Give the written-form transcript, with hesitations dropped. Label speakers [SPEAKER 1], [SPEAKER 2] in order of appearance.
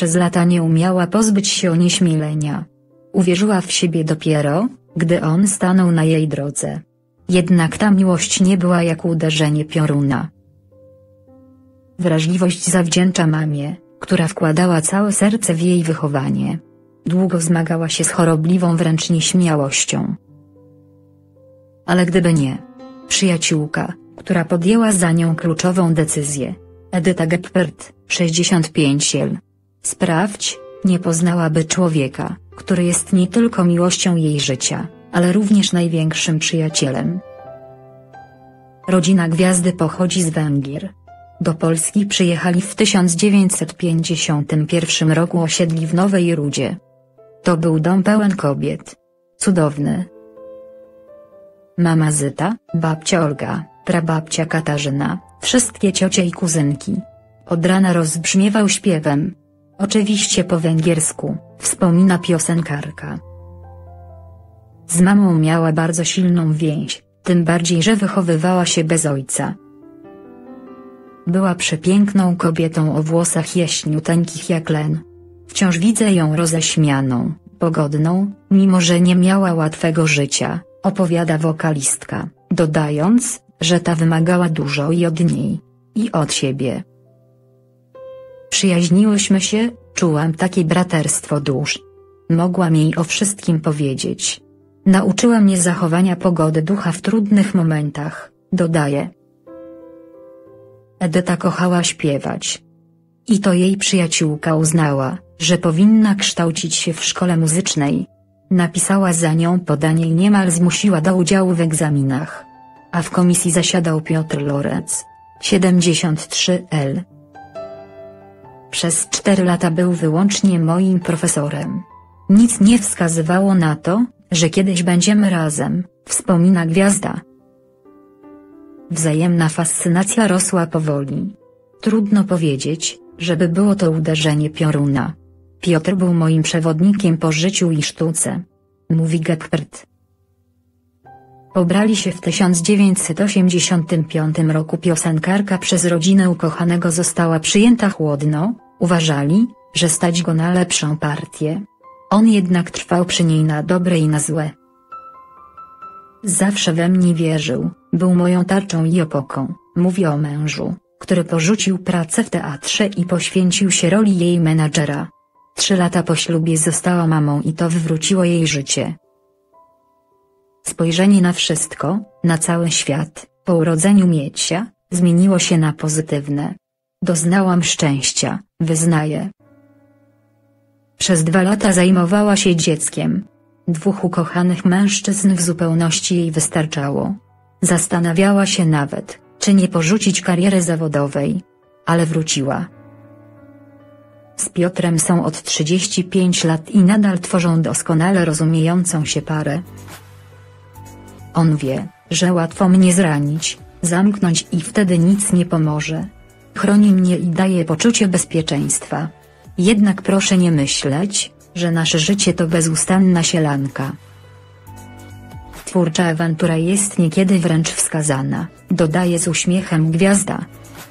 [SPEAKER 1] Przez lata nie umiała pozbyć się onieśmielenia. Uwierzyła w siebie dopiero, gdy on stanął na jej drodze. Jednak ta miłość nie była jak uderzenie pioruna. Wrażliwość zawdzięcza mamie, która wkładała całe serce w jej wychowanie. Długo zmagała się z chorobliwą wręcz nieśmiałością. Ale gdyby nie przyjaciółka, która podjęła za nią kluczową decyzję, Edyta Geppert, 65 lat. Sprawdź, nie poznałaby człowieka, który jest nie tylko miłością jej życia, ale również największym przyjacielem. Rodzina gwiazdy pochodzi z Węgier. Do Polski przyjechali w 1951 roku, osiedli w Nowej Rudzie. To był dom pełen kobiet. Cudowny. Mama Zyta, babcia Olga, prababcia Katarzyna, wszystkie ciocie i kuzynki. Od rana rozbrzmiewał śpiewem. Oczywiście po węgiersku, wspomina piosenkarka. Z mamą miała bardzo silną więź, tym bardziej, że wychowywała się bez ojca. Była przepiękną kobietą o włosach jaśniuteńkich jak len. Wciąż widzę ją roześmianą, pogodną, mimo że nie miała łatwego życia, opowiada wokalistka, dodając, że ta wymagała dużo i od niej, i od siebie. Przyjaźniłyśmy się, czułam takie braterstwo dusz. Mogłam jej o wszystkim powiedzieć. Nauczyła mnie zachowania pogody ducha w trudnych momentach, dodaje. Edyta kochała śpiewać. I to jej przyjaciółka uznała, że powinna kształcić się w szkole muzycznej. Napisała za nią podanie i niemal zmusiła do udziału w egzaminach. A w komisji zasiadał Piotr Lorenz, 73 lat. Przez 4 lata był wyłącznie moim profesorem. Nic nie wskazywało na to, że kiedyś będziemy razem, wspomina gwiazda. Wzajemna fascynacja rosła powoli. Trudno powiedzieć, żeby było to uderzenie pioruna. Piotr był moim przewodnikiem po życiu i sztuce. Mówi Geppert. Pobrali się w 1985 roku. Piosenkarka przez rodzinę ukochanego została przyjęta chłodno, uważali, że stać go na lepszą partię. On jednak trwał przy niej na dobre i na złe. Zawsze we mnie wierzył, był moją tarczą i opoką, mówi o mężu, który porzucił pracę w teatrze i poświęcił się roli jej menadżera. 3 lata po ślubie została mamą i to wywróciło jej życie. Spojrzenie na wszystko, na cały świat, po urodzeniu Miecia, zmieniło się na pozytywne. Doznałam szczęścia, wyznaje. Przez 2 lata zajmowała się dzieckiem. 2 ukochanych mężczyzn w zupełności jej wystarczało. Zastanawiała się nawet, czy nie porzucić kariery zawodowej. Ale wróciła. Z Piotrem są od 35 lat i nadal tworzą doskonale rozumiejącą się parę. On wie, że łatwo mnie zranić, zamknąć i wtedy nic nie pomoże. Chroni mnie i daje poczucie bezpieczeństwa. Jednak proszę nie myśleć, że nasze życie to bezustanna sielanka. Twórcza awantura jest niekiedy wręcz wskazana, dodaje z uśmiechem gwiazda.